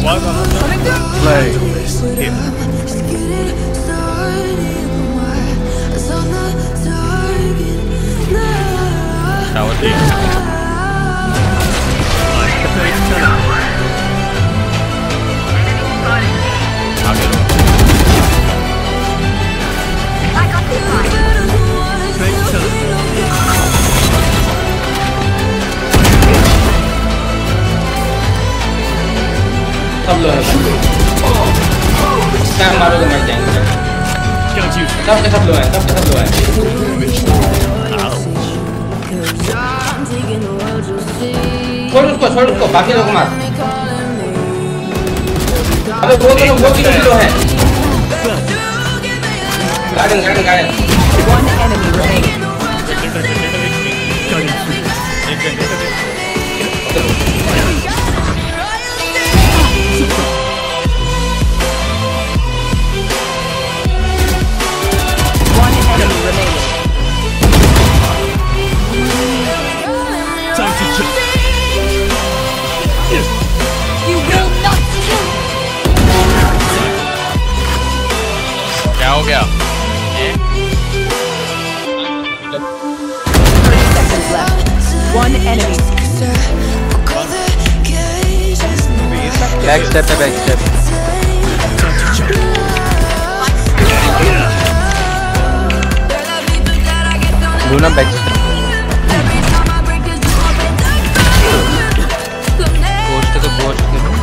Play. Tower D. सब लो है क्या मारोगे मर जाएंगे सबके सब लो है सबके सब लो है छोड़ उसको बाकी लोग मार अबे वो किलो लो है गार्डन One enemy remaining. क्या हो गया? 30 seconds left. One enemy. Back step. Luna back step. Ghost.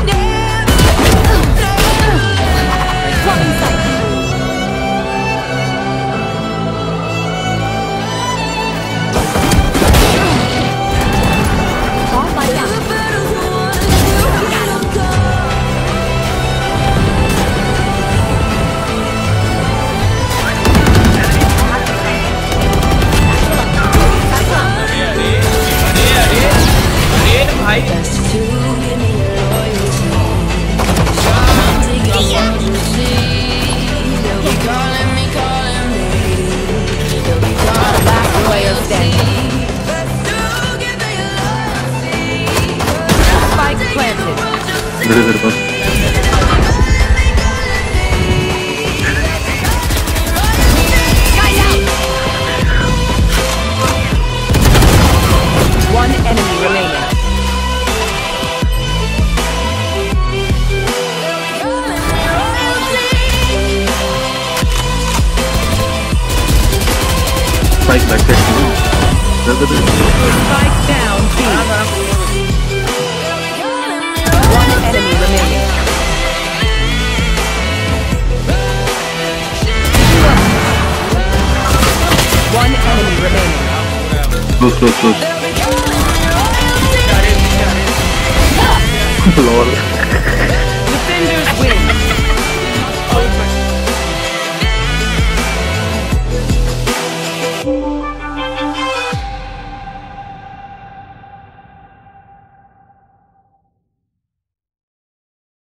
One enemy remaining. Spike back there. Spike down B. One enemy remaining. One enemy remaining. Close. Lord.